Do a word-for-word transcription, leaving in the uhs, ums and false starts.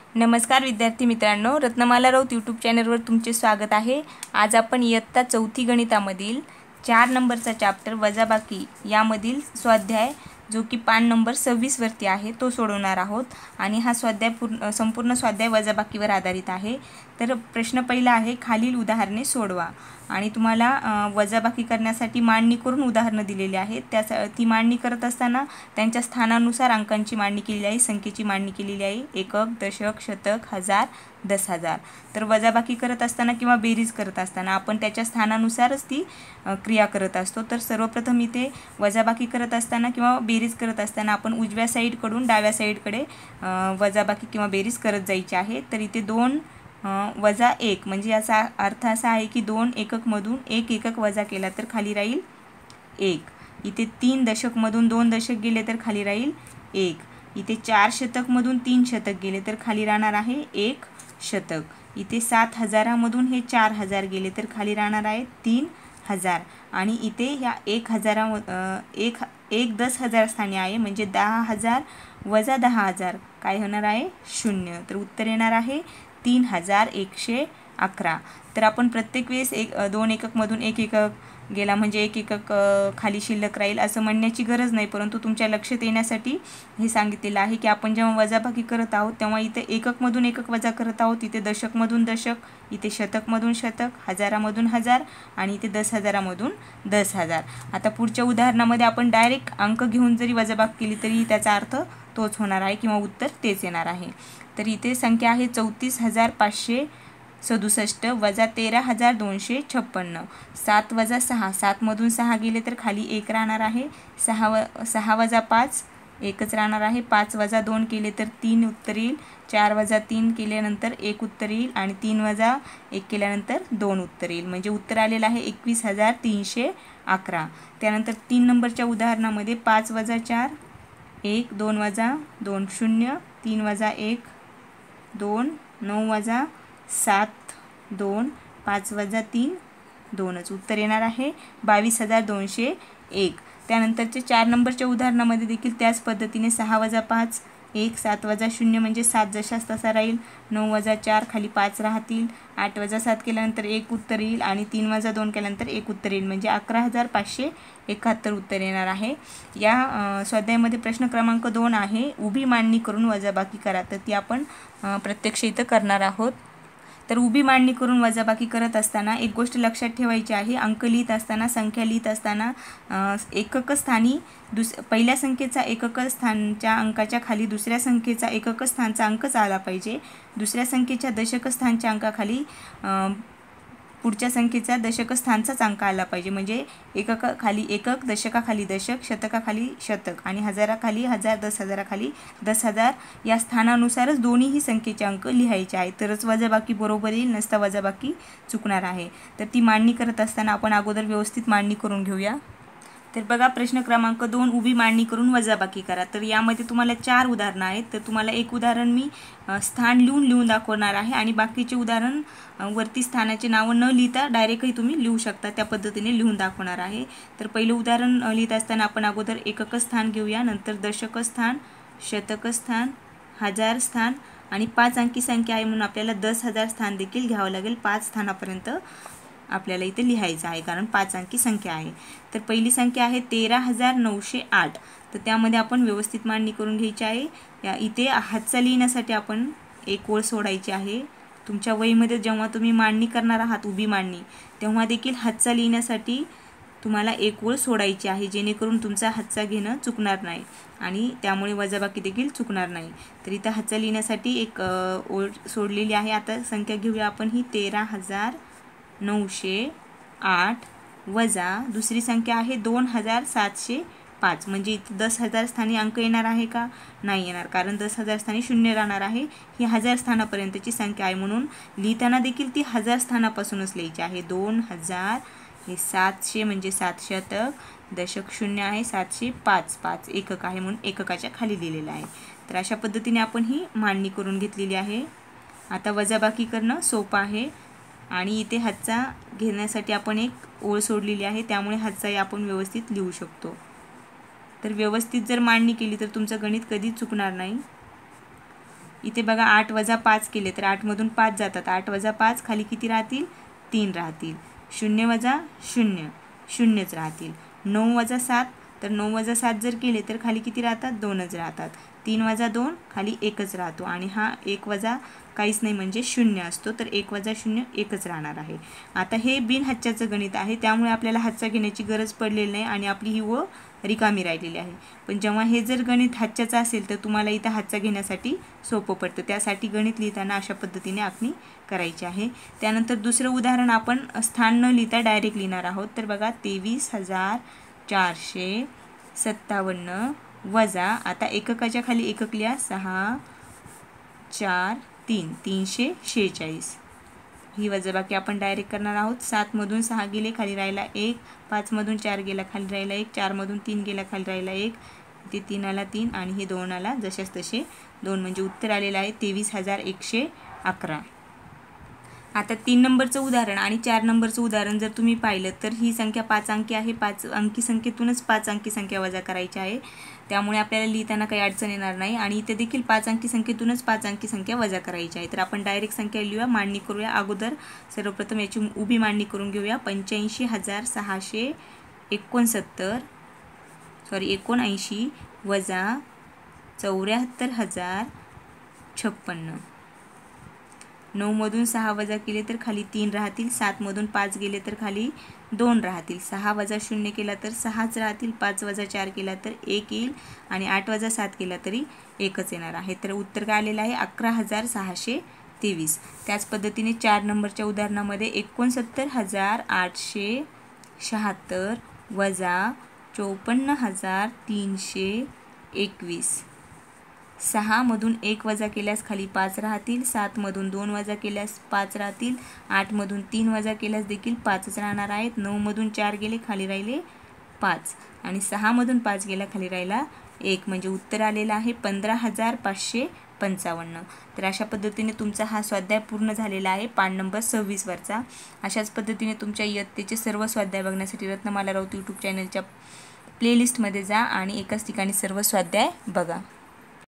नमस्कार विद्यार्थी मित्रांनो, रत्नमाला राऊत यूट्यूब चॅनलवर तुमचे स्वागत आहे। आज आपण इयत्ता चौथी गणितामधील चार नंबरचा चॅप्टर वजाबाकी यामधील स्वाध्याय जो की पान नंबर सव्वीस वरती आहे तो सोडवणार आहोत आणि हा स्वाध्याय पूर्ण संपूर्ण स्वाध्याय वजाबाकीवर आधारित आहे। तर प्रश्न पहिला आहे, खालील उदाहरणे सोडवा आणि तुम्हाला वजाबाकी करण्यासाठी मांडणी करून उदाहरणे दिलेली आहेत। त्या ती मांडणी करत असताना त्यांच्या स्थानानुसार अंकांची मांडणी केलेली आहे, संख्येची मांडणी केलेली आहे, एकक, दशक, शतक, हजार, दस हजार। तर वजाबाकी करत असताना किंवा बेरीज करत असताना आपण त्याच्या स्थानानुसारच ती क्रिया करत असतो। तर सर्वप्रथम इथे वजाबाकी करत असताना किंवा बेरीज करत असताना आपण उजव्या साईडकडून डाव्या साईडकडे वजाबाकी किंवा बेरीज करत जायची आहे। तर इथे दोन वजा एक म्हणजे याचा अर्थ असा आहे की दोन एककमधून एक एकक वजा केला तर खाली राहील एक। इथे तीन दशकमधून दोन दशक गेले तर खाली राहील एक। इथे चार शतकमधून तीन शतक गेले तर खाली राहणार आहे एक शतक। इथे सात हजारामधून हे चार हजार गेले तर खाली राहणार आहे तीन हजार। आणि इथे या एक हजारा एक एक दस हजार स्थानी आहे म्हणजे दहा हजार वजा दहा हजार काय होणार आहे शून्य। तर उत्तर येणार आहे तीन हजार एकशे अकरा। तर आपण प्रत्येक वेळेस एक दोन एककमधून एक एकक गेला म्हणजे एक एकक खाली शिल्लक राहील असं म्हणण्याची गरज नाही, परंतु तुमच्या लक्षात येण्यासाठी हे सांगितलेलं आहे की आपण जेव्हा वजाबाकी करत आहोत तेव्हा इथे एककमधून एकक वजा करत आहोत, इथे दशकमधून दशक, इथे शतकमधून शतक, हजारामधून हजार आणि इथे दस हजारामधून दस हजार। आता पुढच्या उदाहरणामध्ये आपण डायरेक्ट अंक घेऊन जरी वजाबाकी केली तरी त्याचा अर्थ तोच होणार आहे किंवा उत्तर तेच येणार आहे। तर इथे संख्या आहे चौतीस हजार पाचशे सदुसष्ट वजा तेरा हजार दोनशे छप्पन्न। सात वजा सहा, सातमधून सहा गेले तर खाली एक राहणार आहे, सहा व सहा वजा पाच एकच राहणार आहे, पाच वजा दोन केले तर तीन उत्तर येईल, चार वजा तीन केल्यानंतर एक उत्तर येईल आणि तीन वजा एक केल्यानंतर दोन उत्तर येईल म्हणजे उत्तर आलेलं आहे एकवीस हजार तीनशे अकरा। त्यानंतर तीन नंबरच्या उदाहरणामध्ये पाच वजा चार एक, दोन वजा दोन शून्य, तीन वजा एक दोन, नऊ वजा सात दोन, पाच वजा तीन दोनच उत्तर येणार आहे बावीस हजार दोनशे एक। त्यानंतरच्या चार नंबरच्या उदाहरणामध्ये देखील त्याच पद्धतीने सहा वजा पाच एक, सात वजा शून्य म्हणजे सात जशास तसा राहील, नऊ वजा चार खाली पाच राहतील, आठ वजा सात केल्यानंतर एक उत्तर येईल आणि तीन वजा दोन केल्यानंतर एक उत्तर येईल म्हणजे अकरा हजार पाचशे एकाहत्तर उत्तर येणार आहे। या स्वाध्यायामध्ये प्रश्न क्रमांक दोन आहे, उभी मांडणी करून वजाबाकी करा। तर ती आपण प्रत्यक्ष इथं करणार आहोत। तर उभी मांडणी करून वजाबाकी करत असताना एक गोष्ट लक्षात ठेवायची आहे, अंक लिहित असताना संख्या लिहित असताना एकक स्थानी दुस पहिल्या संख्येचा एकक स्थानच्या अंकाच्या खाली दुसऱ्या संख्येचा एकक स्थानचा अंकच आला पाहिजे, दुसऱ्या संख्येच्या दशक स्थानच्या अंकाखाली पुढच्या संख्येचा दशक स्थानचाच अंक आला पाहिजे म्हणजे एककाखाली एकक, दशकाखाली दशक, शतकाखाली शतक आणि हजाराखाली हजार, दस हजाराखाली दस हजार या स्थानानुसारच दोन्हीही संख्येचे अंक लिहायचे आहेत, तरच वजाबाकी बरोबर येईल, नसता वजाबाकी चुकणार आहे। तर ती मांडणी करत असताना आपण अगोदर व्यवस्थित मांडणी करून घेऊया। तर बघा प्रश्न क्रमांक दोन, उभी मांडणी करून वजाबाकी करा। तर यामध्ये तुम्हाला चार उदाहरणं आहेत, तर तुम्हाला एक उदाहरण मी स्थान लिहून लिहून दाखवणार आहे आणि बाकीचे उदाहरण वरती स्थानाचे नावं न लिहिता डायरेक्टही तुम्ही लिहू शकता, त्या पद्धतीने लिहून दाखवणार आहे। तर पहिलं उदाहरण लिहित असताना आपण अगोदर एकक स्थान घेऊया, नंतर दशक स्थान, शतक स्थान, हजार स्थान आणि पाच अंकी संख्या आहे म्हणून आपल्याला दस हजार स्थान देखील घ्यावं लागेल। पाच स्थानापर्यंत आपल्याला इथे लिहायचं आहे कारण पाच अंकी संख्या आहे। तर पहिली संख्या आहे तेरा हजार नऊशे आठ, तर त्यामध्ये आपण व्यवस्थित मांडणी करून घ्यायची आहे। या इथे हातचा लिहिण्यासाठी आपण एक ओळ सोडायची आहे। तुमच्या वहीमध्ये जेव्हा तुम्ही मांडणी करणार आहात उभी मांडणी तेव्हा देखील हातचा लिहिण्यासाठी तुम्हाला एक ओळ सोडायची आहे जेणेकरून तुमचा हातचा घेणं चुकणार नाही आणि त्यामुळे वजाबाकी देखील चुकणार नाही। तर इथं हातचा लिहिण्यासाठी एक ओळ सोडलेली आहे। आता संख्या घेऊया आपण ही तेरा हजार नऊशे आठ वजा दुसरी संख्या आहे दोन हजार सातशे पाच म्हणजे इथे दस हजार स्थानी अंक येणार आहे का, नाही येणार कारण दस हजार स्थानी शून्य राहणार आहे, ही हजार स्थानापर्यंतची संख्या आहे म्हणून लिहिताना देखील ती हजार स्थानापासूनच लिहायची आहे। दोन हजार हे सातशे म्हणजे सात शतक, दशक शून्य आहे, सातशे पाच पाच एकक आहे म्हणून एककाच्या खाली लिहिलेलं आहे। तर अशा पद्धतीने आपण ही मांडणी करून घेतलेली आहे। आता वजाबाकी करणं सोपं आहे आणि इथे हातचा घेण्यासाठी आपण एक ओळ सोडलेली आहे त्यामुळे हातचाही आपण व्यवस्थित लिहू शकतो। तर व्यवस्थित जर मांडणी केली तर तुमचं गणित कधीच चुकणार नाही। इथे बघा आठ वजा पाच केले तर आठमधून पाच जातात, आठ वजा पाच खाली किती राहतील, तीन राहतील. शून्य वजा शून्य, शून्यच राहतील. नऊ वजा सात, तर नऊ वजा सात जर केले तर खाली किती राहतात, दोनच राहतात. तीन वजा दोन खाली एकच राहतो आणि हा एक वजा काहीच नाही म्हणजे शून्य असतो, तर एक वजा शून्य एकच राहणार आहे. आता हे बिनहाच्याचं गणित आहे, त्यामुळे आपल्याला हातचा घेण्याची गरज पडलेली नाही आणि आपली ही व रिकामी राहिलेली आहे. पण जेव्हा हे जर गणित हातच्याचं असेल तर तुम्हाला इथं हातचा घेण्यासाठी सोपं पडतं. त्यासाठी गणित लिहिताना अशा पद्धतीने आखणी करायची आहे. त्यानंतर दुसरं उदाहरण आपण स्थान न लिहिता डायरेक्ट लिहिणार आहोत. तर बघा तेवीस हजार चारशे सत्तावन्न वजा, आता एककाच्या खाली एकक लिहा, सहा चार तीन, तीनशे शेहेचाळीस. ही वजाबाकी आपण डायरेक्ट करणार आहोत. सातमधून सहा गेले खाली राहिला एक, पाचमधून चार गेला खाली राहिला एक, चारमधून तीन गेला खाली राहिला एक, ते तीन आला तीन आणि हे दोन आला जशाच तसे दोन, म्हणजे उत्तर आलेलं आहे तेवीस हजार एकशे अकरा. आता तीन नंबरचं उदाहरण आणि चार नंबरचं उदाहरण जर तुम्ही पाहिलं तर ही संख्या पाच अंकी आहे. पाच अंकी संख्येतूनच पाच अंकी संख्या वजा करायची आहे, त्यामुळे आपल्याला लिहिताना काही अडचण येणार नाही. आणि इथे देखील पाच अंकी संख्येतूनच पाच अंकी संख्या वजा करायची आहे. तर आपण डायरेक्ट संख्या लिहूया, मांडणी करूया. अगोदर सर्वप्रथम याची उभी मांडणी करून घेऊया. पंच्याऐंशी हजार सहाशे एकोणसत्तर सॉरी एकोणऐंशी वजा चौऱ्याहत्तर हजार छप्पन्न. नऊमधून सहा वजा केले तर खाली तीन राहतील, सातमधून पाच गेले तर खाली दोन राहतील, सहा वजा शून्य केला तर सहाच राहतील, पाच वजा चार केला तर एक येईल आणि आठ वजा सात केला तरी एकच येणार आहे. तर उत्तर काय आलेलं आहे, अकरा हजार सहाशे तेवीस. त्याच पद्धतीने चार नंबरच्या उदाहरणामध्ये एकोणसत्तर हजार आठशे शहात्तर वजा चोपन्न हजार तीनशे एकवीस. सहामधून एक वजा केल्यास खाली पाच राहतील, सातमधून दोन वजा केल्यास पाच राहतील, आठमधून तीन वजा केल्यास देखील पाचच राहणार आहेत. नऊमधून चार गेले खाली राहिले पाच आणि सहामधून पाच गेला खाली राहिला एक, म्हणजे उत्तर आलेलं आहे पंधरा हजार पाचशे पंचावन्न. तर अशा पद्धतीने तुमचा हा स्वाध्याय पूर्ण झालेला आहे, पान नंबर सव्वीसवरचा. अशाच पद्धतीने तुमच्या इयत्तेचे सर्व स्वाध्याय बघण्यासाठी रत्नमाला राऊत यूट्यूब चॅनलच्या प्लेलिस्टमध्ये जा आणि एकाच ठिकाणी सर्व स्वाध्याय बघा.